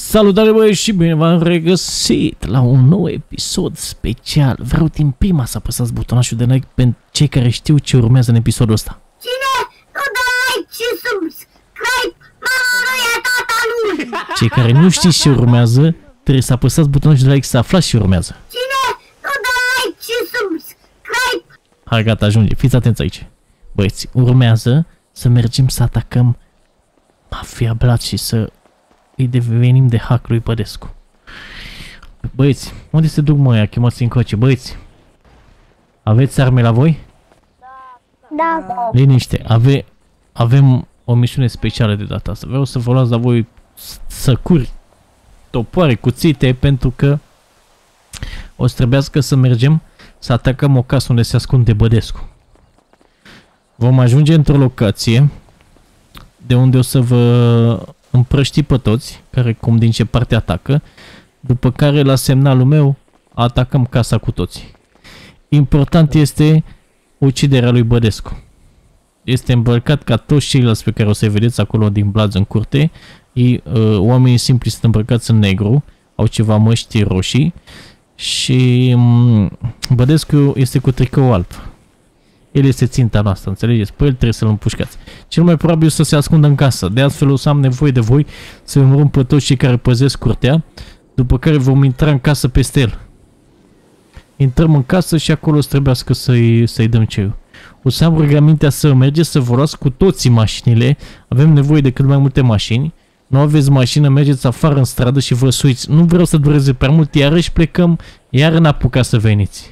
Salutare băieți și bine v-am regăsit la un nou episod special. Vreau din prima să apăsați butonașul de like pentru cei care știu ce urmează în episodul ăsta. Cine nu dă like și subscribe, mama e tata lui. Cei care nu știți ce urmează, trebuie să apăsați butonul de like să aflați ce urmează. Cine nu dă like și subscribe. Hai gata, ajunge, fiți atenți aici. Băieți, urmează să mergem să atacăm Mafia Blood și să îi devenim de hack lui Bădescu. Băieți, unde se duc mă ăia, chemați încoace, băieți? Aveți arme la voi? Da. Liniște, avem o misiune specială de data asta. Vreau să vă luați la voi săcuri, topoare, cuțite, pentru că o să trebuiască să mergem să atacăm o casă unde se ascunde Bădescu. Vom ajunge într-o locație de unde o să vă împrăști pe toți, care cum din ce parte atacă, după care la semnalul meu atacăm casa cu toții. Important este uciderea lui Bădescu. Este îmbrăcat ca toți ceilalți pe care o să-i vedeți acolo din Blaz în curte. Oamenii simpli sunt îmbrăcați în negru, au ceva măști roșii și Bădescu este cu tricou alb. El este ținta noastră, înțelegeți? Pe el trebuie să-l împușcați. Cel mai probabil să se ascundă în casă. De altfel o să am nevoie de voi să îmi pe toți cei care păzesc curtea, după care vom intra în casă peste el. Intrăm în casă și acolo o să trebuiască să-i dăm ceiul. O să am rugămintea să mergeți să vă luați cu toții mașinile. Avem nevoie de cât mai multe mașini. Nu aveți mașină, mergeți afară în stradă și vă suiți. Nu vreau să dureze prea mult, iarăși plecăm, iar n-apuca să veniți.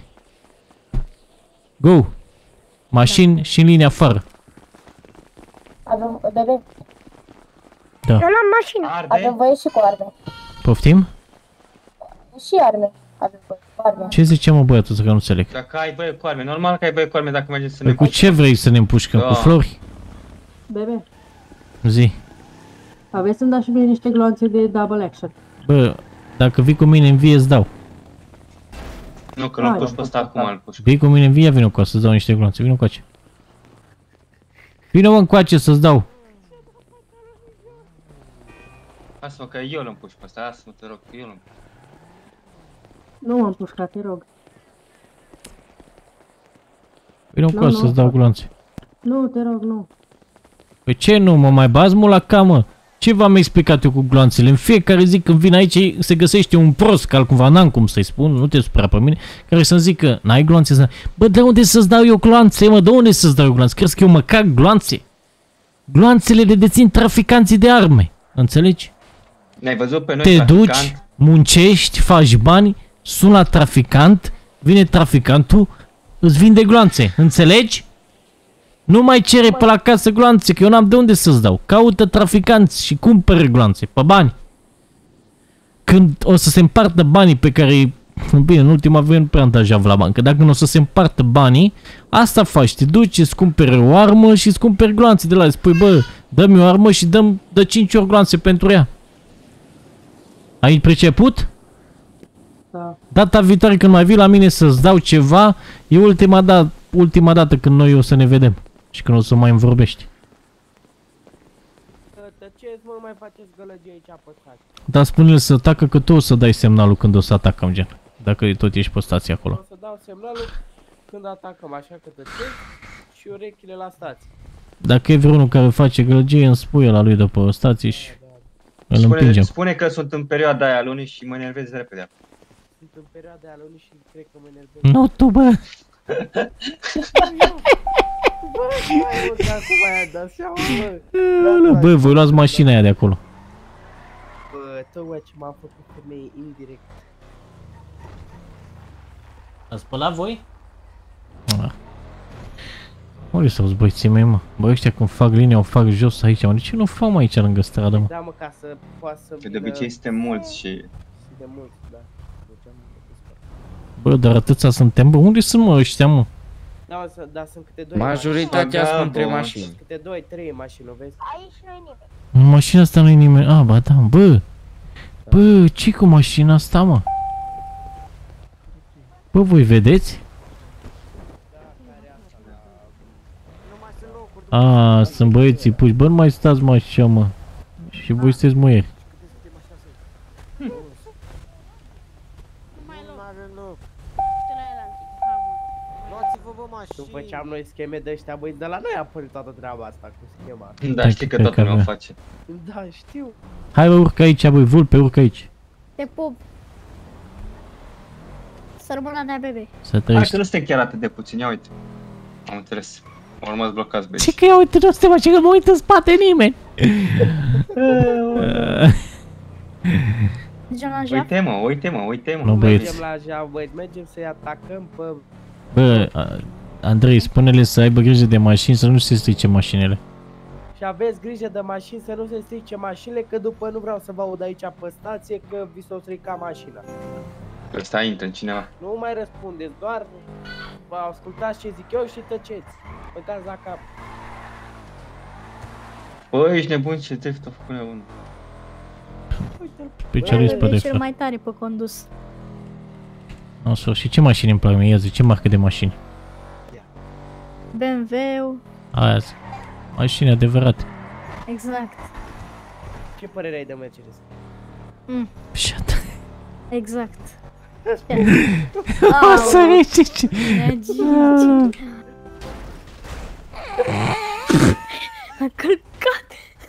Go! Mașini și în linie afară. Avem, bebe. Da. Eu n-am mașină. Avem voie și cu arme. Poftim? Și arme. Avem voie cu arme. Ce zice mă băiatul, că nu înțeleg? Dacă ai băie cu arme, normal că ai băie cu arme dacă mergeți să ne... Cu ce vrei să ne împușcăm? Da. Cu flori? Bebe, Zi. aveți să-mi dați și mie niște gloanțe de double action. Bă, dacă vii cu mine în vie îți dau. Nu, că nu puși pe ăsta acum, îl puși. Vii cu mine în vie, vină cu să-ți dau niște glonțe, vină încoace. Vină mă încoace să-ți dau. Lasă-mă că eu îl puși pe ăsta, lasă-mă te rog, că eu îl puși. Nu m-am pușcat, te rog. Vină încoace să-ți dau glonțe. Nu, te rog, nu. Păi ce nu, mă mai bazi mult la camă? Ce v-am explicat eu cu gloanțele? În fiecare zi când vin aici se găsește un prost, că altcumva n-am cum să-i spun, nu te supăra pe mine, care să-mi zică, n-ai gloanțe să... Bă, de unde să-ți dau eu gloanțe, mă? De unde să-ți dau eu gloanțe? Crezi că eu mă cac gloanțe? Gloanțele le dețin traficanții de arme, înțelegi? Ne-ai văzut pe noi Te traficant? duci, muncești, faci bani, suni la traficant, vine traficantul, îți vinde gloanțe, înțelegi? Nu mai cere pe la casă gloanțe, că eu n-am de unde să-ți dau. Caută traficanți și cumpără gloanțe, pe bani. Când o să se împartă banii pe care... Bine, în ultima vreme nu prea am dat jav la bancă. Dacă nu o să se împartă banii, asta faci. Te duci, îți cumperi o armă și îți cumperi gloanțe de la... Spui, bă, dă-mi o armă și dăm de 5 ori gloanțe pentru ea. Ai priceput? Da. Data viitoare când mai vii la mine să-ți dau ceva, e ultima dată când noi o să ne vedem. Și când o să mai îmi vorbești. Tăceți, mă, mai faceți gălăgie aici apăsați. Dar spune-l să tacă că tu o să dai semnalul când o să atacăm, gen. Dacă tot ești pe stație acolo. O să dau semnalul când atacăm, așa că tăceți și urechile la stație. Dacă e vreunul care face gălăgie, îmi spui la lui de pe stație și îl împingem. Spune că sunt în perioada aia lunii și mă enervez repede. Sunt în perioada aia lunii și cred că mă enervez. Nu tu, bă! Bă, mai mult, acum aia dat seama, bă. Bă, voi luați mașina aia de acolo. Bă, tocmai ce m-a făcut femeie indirect. A spălat voi? Unde s-au băieții mei, mă? Bă, ăștia când fac linia o fac jos aici, mă. De ce nu fac aici lângă stradă, mă? Da, mă, ca să poată să Că de obicei suntem mulți și... de mult, da. Deci Bă, dar atâția suntem, bă, unde sunt, mă, ăștia, mă? da, mă, da, sunt câte 2 Majoritatea sunt între Vagabond. mașini. câte 2-3 mașini, o vezi? Aici nu-i nimeni. În mașina asta nu-i nimeni. A, ba da, bă. Bă, ce cu mașina asta, mă? Bă, voi vedeți? A, sunt băieții puși. Bă, nu mai stați, mă, așa, mă. Și voi sunteți muieri. bă, mașini. Nu făceam noi scheme de ăștia, băi, de la noi a apărut toată treaba asta cu schema. Da, știi că toată lumea o face. Da, știu. Hai bă, urcă aici, băi, vulpe, urcă aici. Te pup. Să rămână nea bebe. Să Hai trăiești. că nu suntem chiar atât de puțini, ia uite. Am înțeles. Am rămas blocați, băi. Ce că ia uite, nu suntem așa că mă uit în spate nimeni. Mergem la jaf? Uite-mă. Nu, băieți. Mergem la jaf, băi, mergem să-i atacăm pe... Bă, Andrei, spune-le să aibă grijă de mașini, să nu se strice mașinile. Și aveți grijă de mașini, să nu se strice mașinile, că după nu vreau să vă aud aici pe stație că vi s-o strica mașina. Ăsta intră în cineva. Nu mai răspundeți, doar vă ascultați ce zic eu și tăceți. Băgați la cap. Bă, ești nebun, ce drift a făcut nebun. Uite-l. Specialist pe Bă, e de cel mai tare pe condus. Așa, și ce mașini îmi plac mie? Ia zi, ce marcă de mașini? BMW-ul. Aia zi. Mașini adevărate. Exact. Ce părere ai de Mercedes? Șat. Exact. O să rici. A călcat.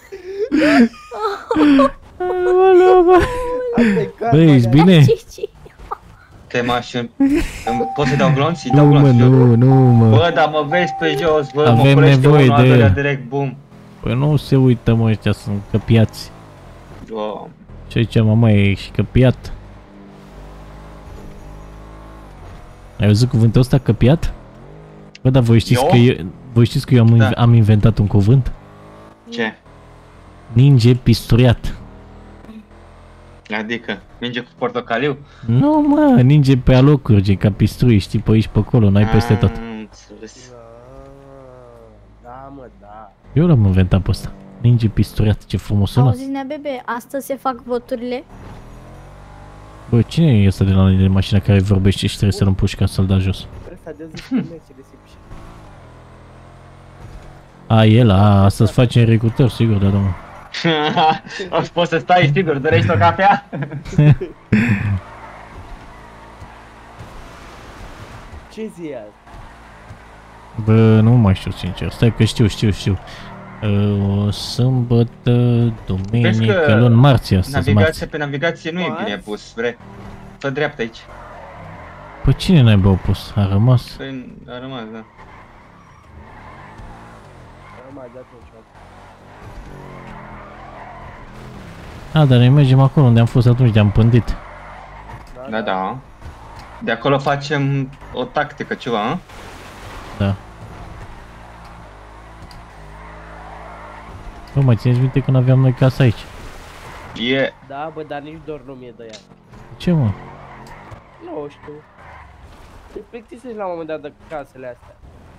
Bă, ești bine? Te mașini. Poți să-i dau glonț? Îi Nu dau mă, glonț. nu mă. Bă, dar mă vezi pe jos, bă, Avem mă curește nevoie unul, de- al doilea direct, bum. Păi nu se uită mă, ăștia sunt căpiați. Doamne. Ce aici mama e și căpiat? Ai văzut cuvântul ăsta, căpiat? Bă, dar voi știți Eu? că eu, voi știți că eu Da. am inventat un cuvânt? Ce? Ninge pisturiat. Adică, minge cu portocaliu? Nu mă, ninge pe alocuri, gen ca pistrui, știi, pe aici, pe acolo, n-ai peste tot. Am înțeles. Da, mă, da. Eu l-am inventat pe ăsta. Ninge pisturiat, ce frumos sună. Auzi, nea bebe, astăzi se fac voturile? Bă, cine e ăsta de la de mașina care vorbește și trebuie să-l împuși să-l dea jos? Ăsta de zic că Mercedes e pișe. A, el, astăzi face recrutări, sigur, da, domnule. Poți să stai, sigur, dorești o cafea? Ce zi e azi? Bă, nu mai știu sincer, stai că știu. O sâmbătă, duminică, luni, marți astăzi, marți. Navigația pe navigație nu e bine Marți? pus, bre. Fă dreapta aici. Păi cine n-ai au pus? A rămas? Păi a rămas, da. Mai de atunci. A, dar noi mergem acolo unde am fost atunci, de-am pândit. Da. De acolo facem o tactică, ceva, a? Da. Bă, mai țineți minte când aveam noi casa aici? E... Da, bă, dar nici dor nu mi-e de ea. Ce mă? Nu știu. Te plictisești la un moment dat de casele astea.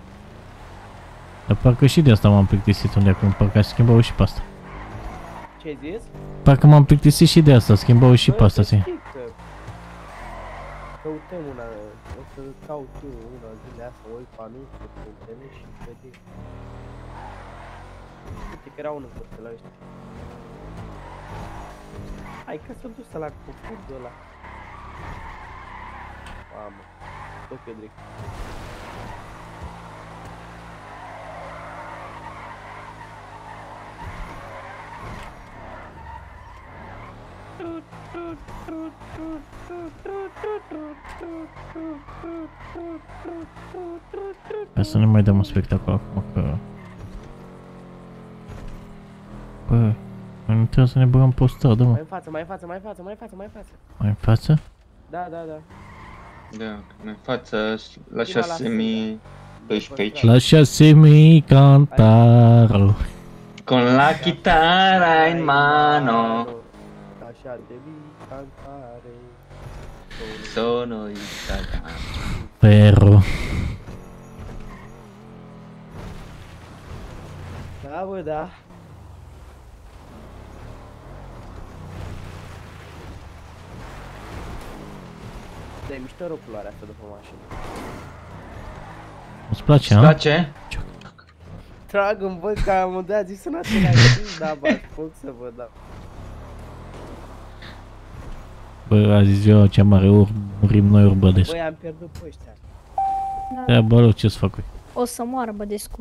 Dar parcă și de asta m-am plictisit unde acum, parcă schimbau și pe asta. Ce ai zis? Parcă m-am plictisit și de asta, schimbau și pe asta, Bă, să zi. știi că căutăm una, o să caut eu una zile asta, o uit pe anunțuri, pe internet și vedem. Uite că era unul pe la ăștia. Hai că s-a dus ăla cu fundul ăla. Mamă, tot pe drept. Ca să nu mai dăm un spectacol acum, că... Bă, noi nu trebuie să ne băgăm pe stradă, mă. Mai în față, mai în față, mai în față, mai în față, mai în față. Mai în față? Da, da, da. Da, în față, la 6012 aici. La 6000 cantaro. Con la chitarra in mano. Așa de vii cantare. Sono italiano. Pero. Da, bă, da. Da, e mișto rău culoarea asta după mașină. Îți place, Îți a? place? Trag în văd că am dat zis în același timp, da, bă, foc să vă dau. Bă, azi ziua cea mare, ori murim noi, ori bădesc. Băi, am pierdut pe ăștia. Da, bă, rog, ce-ți fac? O să moară Bădescu.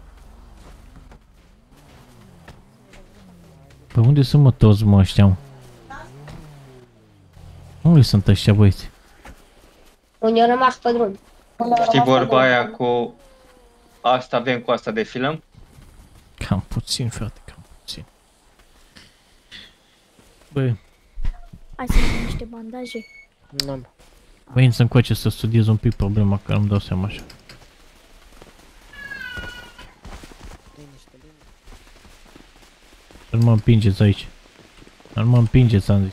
Păi unde sunt, mă, toți, mă, ăștia, mă? Unde sunt ăștia, băieți? Unde au rămas pe drum. Știi vorba aia cu asta avem, cu asta defilăm? Cam puțin, frate, cam puțin. Băi, Hai să vedem niște bandaje. N-am. veni să încoace să studiez un pic problema, că nu-mi dau seama așa. Să nu mă împingeți aici. Să nu mă împingeți, am zis.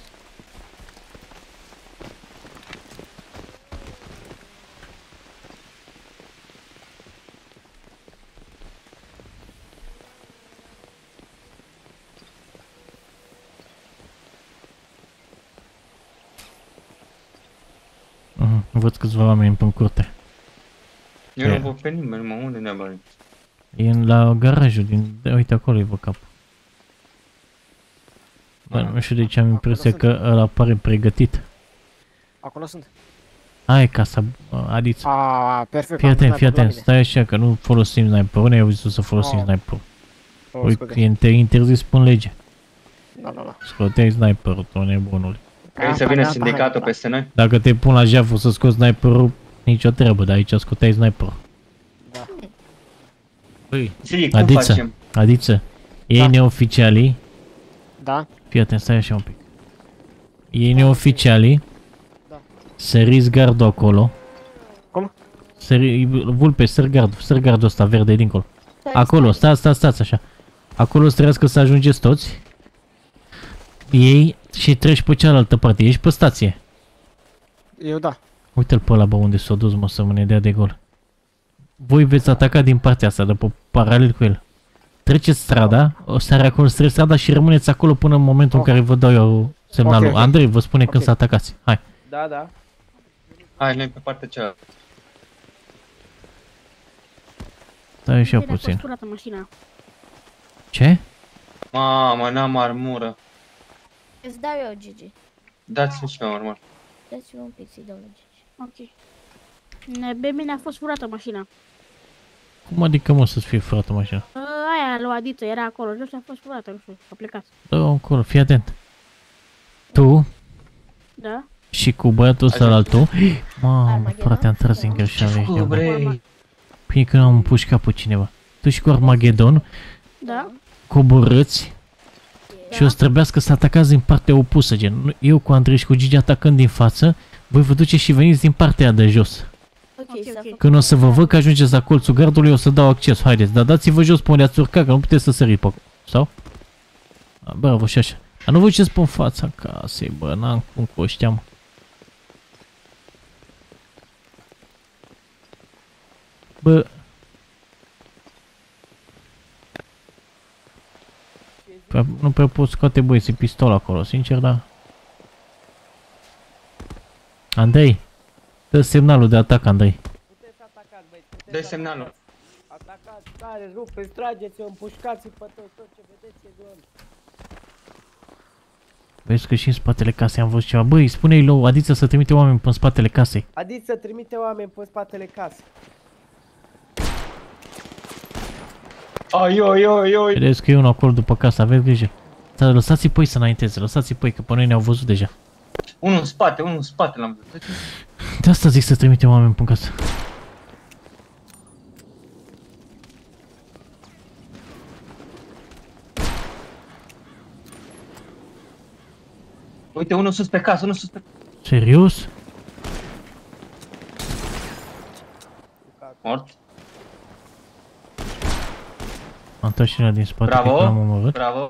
Văd câțiva oameni în curte. Eu nu văd pe nimeni, mă, unde ne-a bărit? E la garajul din... Uite, acolo e vă capul. Bă, nu știu de ce am impresia că ăla pare pregătit. Acolo sunt. Aia e casa, Adiță. Perfect. Fii atent, fii atent, stai așa că nu folosim sniper-ul, nu i-au zis să folosim sniper-ul. Uite, interzis până lege. Da. Scoteai sniper-ul, tu nebunul. Vrei să vină sindicatul peste noi? Dacă te pun la jaful să scoți sniper-ul, nicio treabă, dar aici scoteai sniper-ul. Da. Băi, Siri, cum facem? Adiță, ei neoficialii. Da. Fii atent, stai așa un pic. Ei neoficialii. Da. Săriți gardul acolo. Cum? Vulpe, sări gardul ăsta verde dincolo. Acolo, stați așa. Acolo străiască să ajungeți toți. Ei și treci pe cealaltă parte, ești pe stație. Eu da. Uite-l pe ăla, bă, unde s-a dus, mă, să mă ne dea de gol. Voi veți ataca din partea asta, de pe paralel cu el. Treceți strada, o sare acolo, treceți strada și rămâneți acolo până în momentul în care vă dau eu semnalul. Okay. Andrei vă spune când să atacați. Hai. Da. Hai, noi pe partea cealaltă. Stai așa A fost puțin. furată mașina. Ce? Mamă, n-am armură. Îți dau eu, Gigi. Dați-mi și pe armură. Dați-mi un pic să-i dau lui Gigi. Ok. Pe mine a fost furată mașina. Cum adică, mă, să-ți fie furată mașina? Aia lui Adiță era acolo, nu știu, a fost furată, nu știu, a plecat. Dă-o încolo, fii atent. Tu Da? și cu băiatul ăsta la altul. Mamă, Armageddon? frate, am tras din greșeală. ești nebun. Vrei? Bine că n-am împușcat pe cineva. Tu și cu Armageddon Da? coborâți și o să trebuiască să atacați din partea opusă, gen. Eu cu Andrei și cu Gigi atacând din față, voi vă duceți și veniți din partea aia de jos. Ok. Când o să vă văd că ajungeți la colțul gardului, o să dau acces. Haideți, dar dați-vă jos pe unde ați urcat, că nu puteți să săriți pe acolo. Sau? Bravo, și așa. Dar nu vă ce spun fața casei, bă, n-am cum cu ăștia, mă. Bă. Nu prea pot scoate băieții pistol acolo, sincer, da. Andrei, dă semnalul de atac, Andrei. Puteți atacați, băi. Dă semnalul. Atacați, tare, rupeți, trageți-o, împușcați-i pe tot ce vedeți e gol. Vezi că și în spatele casei am văzut ceva. Băi, spune-i lui Adiță să trimite oameni pe spatele casei. Adiță trimite oameni pe spatele casei. Ai. Vedeți că e unul acolo după casă, aveți grijă. Dar lăsați-i păi să înainteze, lăsați-i păi, că pe noi ne-au văzut deja. Unul în spate l-am văzut. De asta zic să trimitem oameni pe casă. Uite, unul sus pe casă, Serios? Mort. Am tras și ăla din spate, că l-am omorât. Bravo.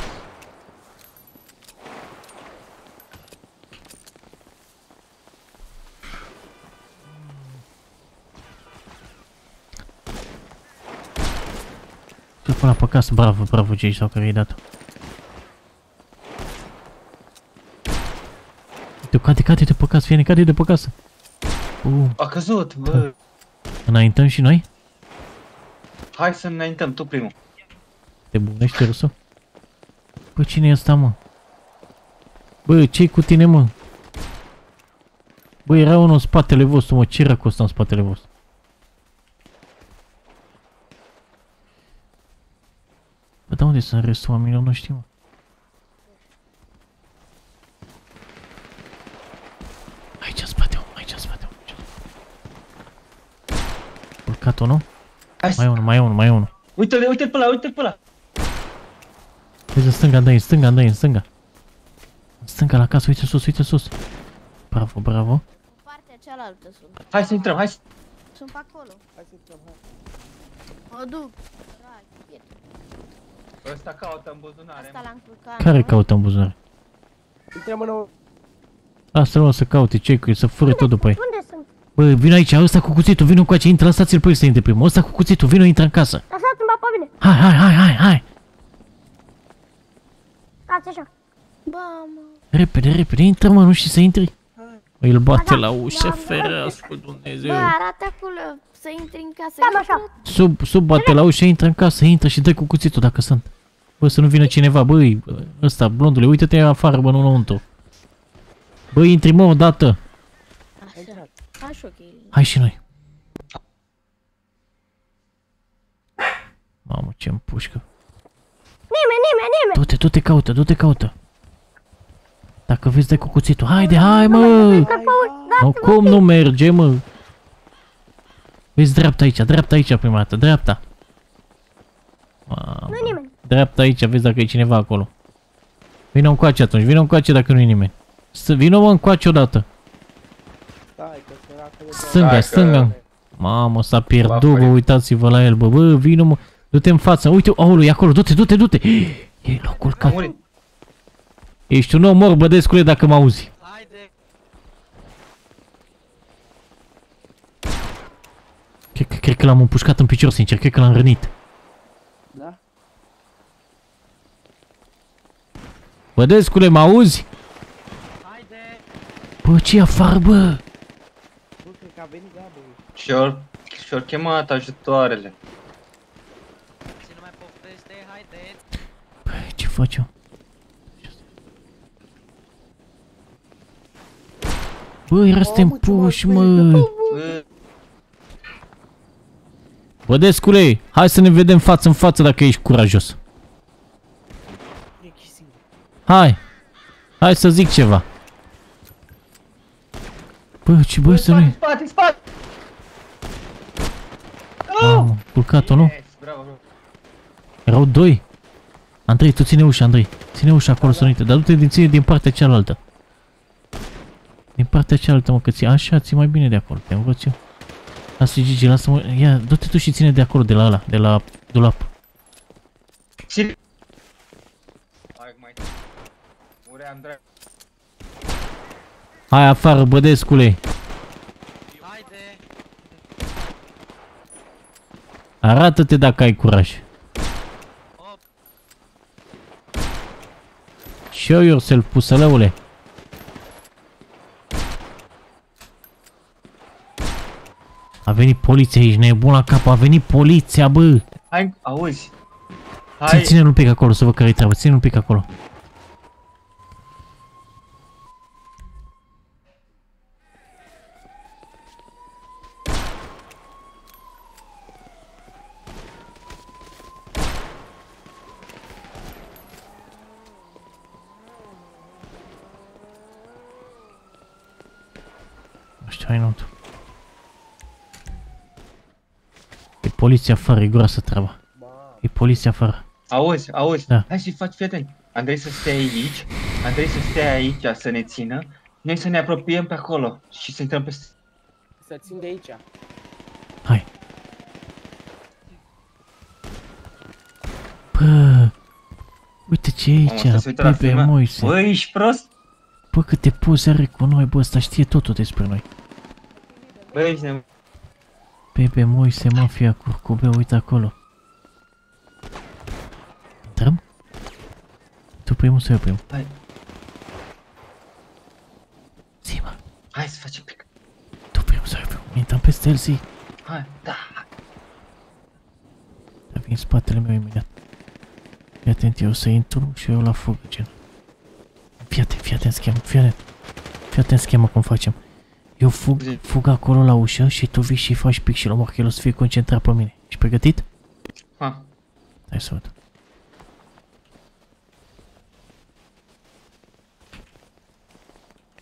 Tu până pe casă, bravo, ce sau care i-ai dat-o. Cade pe casă, fie cade de pe casă. A căzut, bă. Înaintăm și noi? Hai să înaintăm, tu primul. Te bunește, Rusu? Bă, cine e ăsta, mă? Bă, ce-i cu tine, mă? Bă, era unul în spatele vostru, mă, ce era cu ăsta în spatele vostru? unde sunt restul oamenilor? Nu știu, mă. Aici în spate, aici în spate. Urcat-o, nu? Mai unul. Uite-l pe ăla. Vezi în stânga, Andrei, în stânga. În stânga la casă, uite sus. Bravo. În partea cealaltă sunt. Hai să intrăm, hai să... Sunt pe acolo. Hai să intrăm, hai. Mă duc. Ăsta caută în buzunare. Asta l-am culcat. Care caută în buzunar? Intrăm înăuntru. Asta nu o să caute, ce să fură tot după ei. Unde sunt? Bă, vino aici, ăsta cu cuțitul, vino cu aici, intră, lăsați-l pe el să intre primul. Ăsta cu cuțitul, vino, intră în casă. Lăsați-mă pe mine. Hai. Stați așa. Ba, mă. Repede, intră, mă, nu știi să intri? Îl bate la ușă, ferească, Dumnezeu. Bă, arată acolo să intri în casă. Da, așa. Sub bate la ușă, intră în casă, intră și dă cu cuțitul dacă sunt. Bă, să nu vină cineva, băi, ăsta, blondule, uite-te afară, bă, nu înăuntru. Bă, intri, mă, odată. Așa, ok. Hai și noi. Mamă, ce-mi pușcă. Nimeni. Du-te, caută. Dacă vezi, dai cu cuțitul. Haide, hai, mă! Nu, cum nu merge, mă? Vezi dreapta aici prima dată, dreapta. Mamă. Nu-i nimeni. Dreapta aici, vezi dacă e cineva acolo. Vino încoace atunci, vino încoace dacă nu e nimeni. Vino, mă, încoace odată. Stai, că săracul de... Stânga. Mamă, s-a pierdut, bă, uitați-vă la el, bă, vino, mă. Du-te în față, uite, aolo, e acolo, du-te. E l-au culcat. Ești un om mor, Bădescule, dacă mă auzi. Haide! Cred că l-am împușcat în picior, sincer, cred că l-am rănit. Da? Bădescule, mă auzi? Haide! Bă, ce afară, bă? Bă, cred că a venit Gabi. Și-or chemat ajutoarele. Ce nu mai poftește, haideți! Bă, ce fac eu? Bă, era să te împuși, mă! Bădescule, hai să ne vedem față în față dacă ești curajos. Hai să zic ceva. Bă, ce bă, să nu-i... Spate! Mamă, culcat-o, nu? Bravo. Erau doi. Andrei, tu ține ușa, Andrei. Ține ușa acolo să nu uite, dar du-te din partea cealaltă. Din partea cealaltă, mă, că ții așa, ții mai bine de acolo, te învăț eu. Lasă, Gigi, lasă-mă, ia, du-te tu și ține de acolo, de la ăla, de la dulap. Hai afară, Bădescule. Haide! Arată-te dacă ai curaj. Show yourself, pusălăule. A venit poliția aici, nebun la cap, a venit poliția, bă! Hai, auzi! Hai! Ține-l un pic acolo să văd care-i treabă, ține-l un pic acolo. Nu știu, hai înăuntru. E poliția afară, e groasă treaba. E poliția afară. Auzi! Da. Hai să-i faci, fii atent. Andrei să stea aici, să ne țină. Noi să ne apropiem pe acolo și să intrăm peste... Să țin de aici. Hai. Bă, uite ce e aici, Pepe Moise. Bă, ești prost? Bă, câte poze are cu noi, bă, ăsta știe totul despre noi. Bă, ești nebun. Pepe Moise, mafia, curcubeu, uite acolo. Intrăm? Tu primul sau eu primul? Hai. Zi-mă. Hai să facem pic. Tu primul sau eu primul? Intrăm peste el, zi. Hai, da. Dar vin în spatele meu imediat. Fii atent, eu să intru și eu la fugă, gen. Fii atent schemă cum facem. Eu fug acolo la ușă și tu vii și faci pic și l-omor, că el o să fie concentrat pe mine. Ești pregătit? Ha. Hai să văd.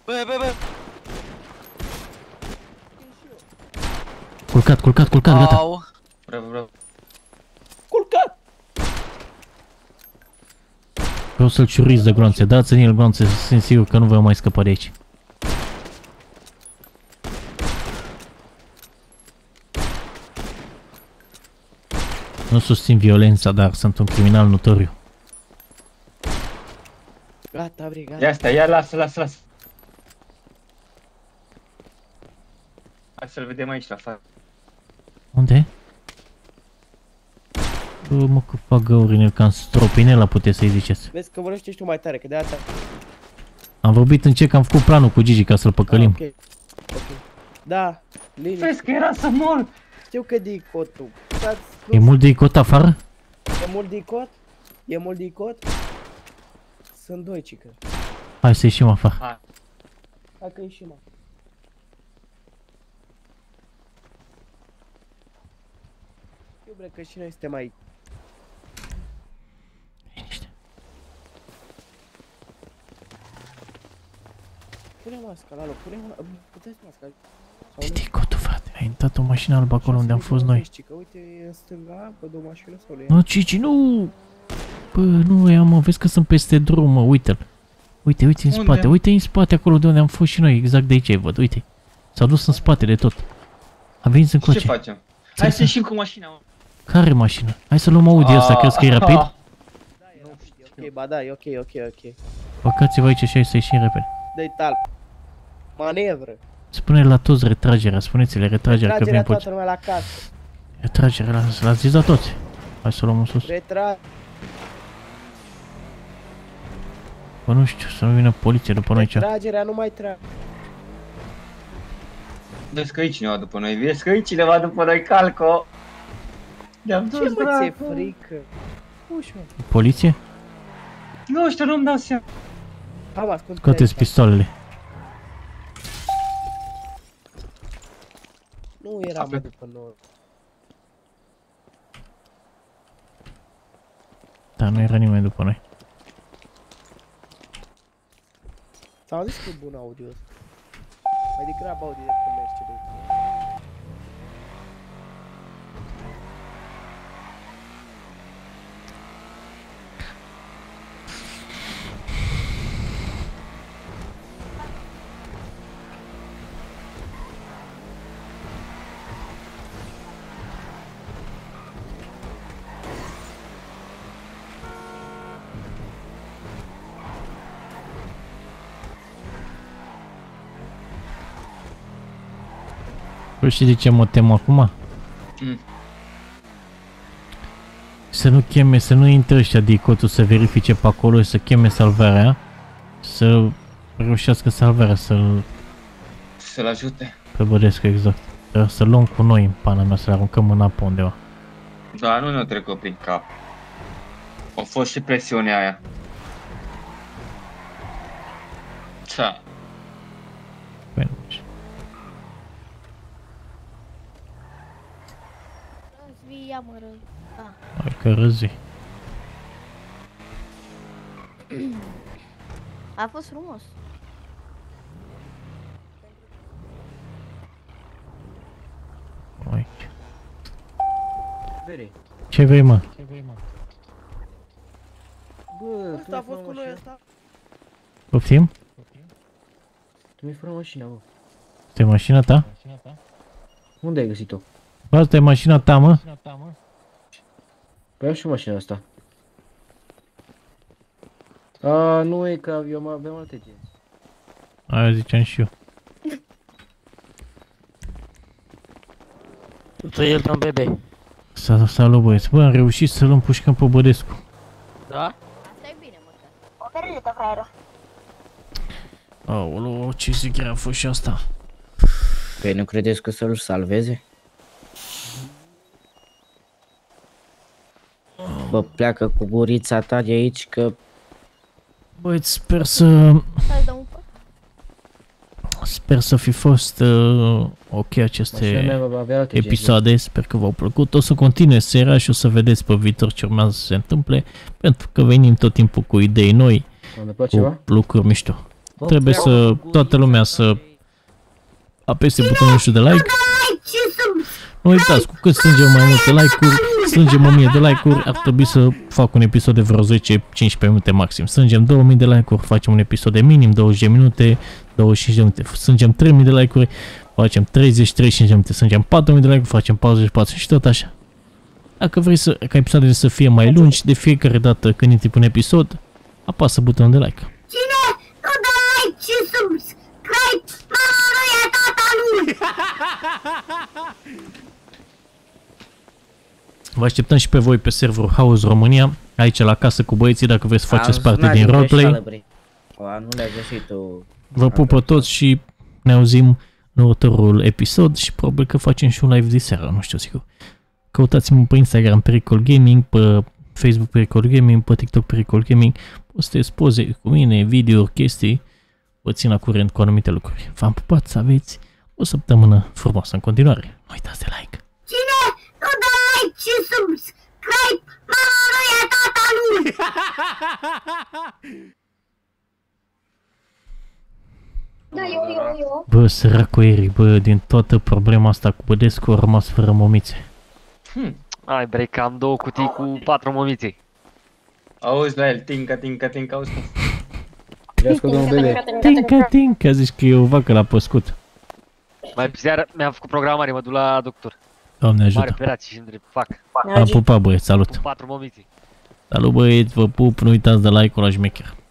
Bă! Culcat, gata. Au. Bravo. Culcat! Vreau să-l ciuriți de gloanțe. Dați în el gloanțe, sunt sigur că nu vă mai scăpa de aici. Nu susțin violența, dar sunt un criminal notoriu. Gata, brigada. Ia asta, ia, lasă. Hai să-l vedem aici la față. Unde? Bă, mă, că fac găuri în el, ca în stropinela, puteți să-i ziceți. Vezi că vorbești tu mai tare, că de asta... Am vorbit în ce că am făcut planul cu Gigi ca să-l păcălim. Ok. Da, liniște. Vezi că era să mor! Știu că de icotul. E mult de icot afară? E mult de icot? E mult de icot? Sunt doi, cică. Hai să ieșim afară. Hai că ieșim, mă. Eu bre că și noi suntem aici. Liniște. Pune masca, Lalo, pune masca. Puteți masca. Ce de icotul, frate? Ai intrat o mașină albă acolo unde am fost noi. Că uite, în stânga, pe o mașină sau le Nu, Cici, nu! Bă, nu ea, mă, vezi că sunt peste drum, mă, uite-l. Uite în spate, uite în spate acolo de unde am fost și noi, exact de aici îi văd, uite. S-au dus în spate de tot. Am venit încoace. Ce facem? Hai să ieșim cu mașina, mă. Care mașină? Hai să luăm Audi ăsta, crezi că e rapid? Ok, ba da, e ok. Păcați-vă aici și hai să ieșim repede. Dă-i talp. Manevră. Spune la toți retragerea, spuneți-le retragerea că vine Retragerea poliția. toată lumea la casă. Retragerea, l-ați zis la toți. Hai să luăm în sus. Bă, nu știu, să nu vină poliția după noi ce. Retragerea nu mai trage. Vezi că aici cineva după noi, vezi că aici cineva după noi, Calco! Ne-am dus, Ce mă ți-e dracu. frică? Uși, mă. Poliție? Nu știu, nu-mi dau seama. Am ascult. Scoateți pistolele. Nu era mă după noi. Da, nu era nimeni după noi. Ți-am zis că e bun audio ăsta. Mai degrabă audio decât Mercedes. Păi știi de ce mă tem acum? Să nu cheme, să nu intre ăștia de icotul să verifice pe acolo și să cheme salvarea. Să reușească salvarea, Să-l ajute. pe Bădescu, exact. Să-l luăm cu noi în pana mea, să-l aruncăm în apă undeva. Da, nu ne-o trecut prin cap. A fost și presiunea aia. Da. Păi nu știu. Răzvii, ia mă răz. Da. Hai că răzi. A fost frumos. Aici. Vere. Ce vrei, mă? Bă, Ăsta a fost cu noi, ăsta. Poftim? Tu mi-ai furat mașina, bă. Asta e mașina ta? Unde ai găsit-o? Bă, asta e mașina ta, mă? Păi am și mașina asta. A, nu e că eu aveam alte genți. Aia ziceam și eu. El dăm bebe. Salut, băieți. Bă, am reușit să-l împușcăm pe Bădescu. Da? Asta e bine, măcar. O perlită, fraieră. Aoleu, ce zi grea a fost și asta. Păi nu credeți că să-l salveze? Bă, pleacă cu gurița ta de aici că... Băieți, sper să... Să-l dăm un păr. Sper să fi fost ok Mașina aceste mea va avea alte genți. episoade, sper că v-au plăcut. O să continue seria și o să vedeți pe viitor ce urmează să se întâmple, pentru că venim tot timpul cu idei noi, M-a întâmplat ceva? cu lucruri mișto. trebuie să toată lumea să apese butonul ăsta de like. Nu uitați, cu cât strângem mai multe like-uri, strângem 1000 de like-uri, ar trebui să fac un episod de vreo 10-15 minute maxim. Strângem 2000 de like-uri, facem un episod de minim 20 de minute, 25 de minute. Strângem 3000 de like-uri, facem 30-35 de minute. Strângem 4000 de like-uri, facem 40 și tot așa. Dacă vrei ca episoadele să fie mai lungi, de fiecare dată când intri pe un episod, apasă butonul de like. Cine nu dă like și subscribe, mama lui e tata lui! Vă așteptăm și pe voi pe serverul House România, aici la casă cu băieții, dacă vreți să faceți parte din roleplay. Nu le-a găsit tu. Vă pupă toți și ne auzim în următorul episod și probabil că facem și un live de seară, nu știu sigur. Căutați-mă pe Instagram Pericol Gaming, pe Facebook Pericol Gaming, pe TikTok Pericol Gaming. Postez poze cu mine, video, chestii. Vă țin la curent cu anumite lucruri. V-am pupat, să aveți o săptămână frumoasă în continuare. Nu uitați de like. Cine nu dă like și subscribe, mama lui e tata lui! Da, eu. Bă, săracul Eric, bă, din toată problema asta cu Bădescu a rămas fără mămițe. Ai bre, că am 2 cutii cu 4 mămițe. Auzi la el, tinca, tinca, tinca, auzi. Vrească domnul bebe. Tinca, tinca, zici că e o vacă la păscut. Mai pe seară mi-am făcut programare, mă duc la doctor. Doamne Mare ajută. operație și îndrept, fac. Am pupat, băieți, salut. Cu 4 mămițe. Salut, băieți, vă pup, nu uitați de like-ul la șmecher.